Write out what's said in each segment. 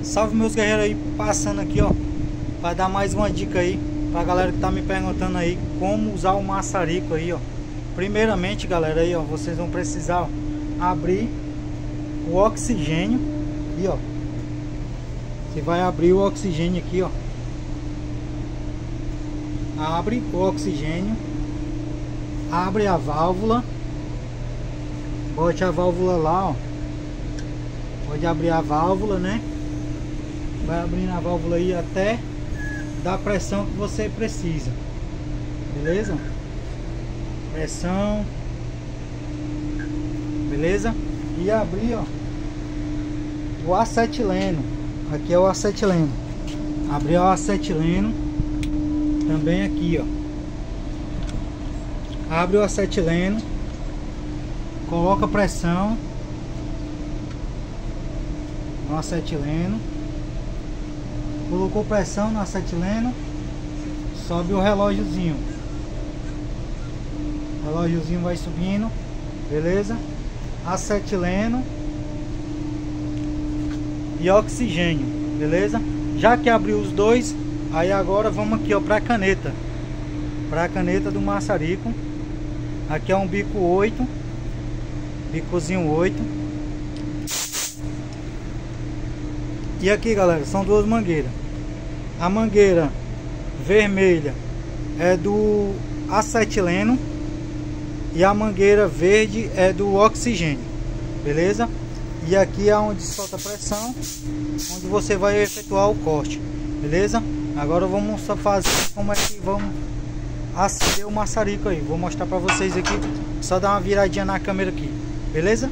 Salve meus guerreiros aí, passando aqui ó, para dar mais uma dica aí pra galera que tá me perguntando aí como usar o maçarico aí ó. Primeiramente galera aí ó, vocês vão precisar ó, abrir o oxigênio e ó, você vai abrir o oxigênio aqui ó, abre o oxigênio, abre a válvula, bote a válvula lá ó, pode abrir a válvula, né? Vai abrindo a válvula aí até dar a pressão que você precisa, beleza? Pressão, beleza? E abrir ó, o acetileno, aqui é o acetileno, abrir o acetileno também aqui ó, abre o acetileno, coloca pressão no acetileno, colocou pressão no acetileno, sobe o relógiozinho, vai subindo, beleza? Acetileno e oxigênio, beleza? Já que abriu os dois, aí agora vamos aqui ó para a caneta do maçarico. Aqui é um bico 8, bicozinho 8. E aqui galera, são duas mangueiras. A mangueira vermelha é do acetileno e a mangueira verde é do oxigênio, beleza? E aqui é onde solta a pressão, onde você vai efetuar o corte, beleza? Agora vamos só fazer como é que vamos acender o maçarico aí. Vou mostrar para vocês aqui, só dar uma viradinha na câmera aqui, beleza?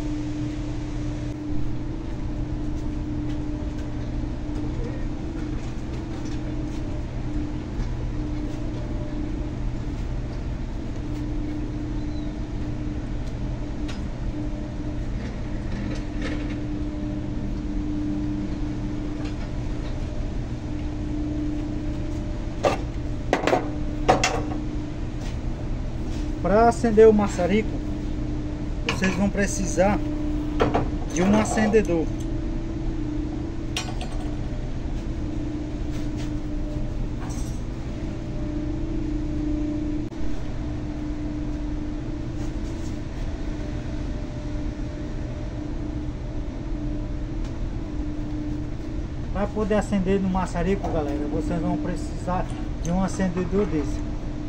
Para acender o maçarico, vocês vão precisar de um acendedor. Para poder acender no maçarico, galera, vocês vão precisar de um acendedor desse.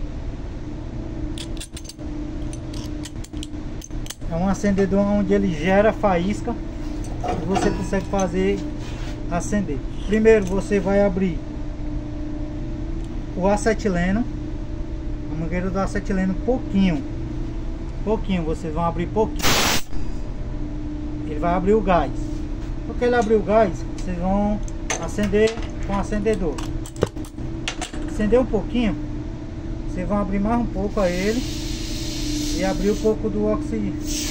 É um acendedor onde ele gera faísca e você consegue fazer acender. Primeiro você vai abrir o acetileno, a mangueira do acetileno pouquinho, vocês vão abrir pouquinho. Ele vai abrir o gás. Porque ele abriu o gás, vocês vão acender com o acendedor. Acender um pouquinho, vocês vão abrir mais um pouco a ele e abrir um pouco do oxigênio.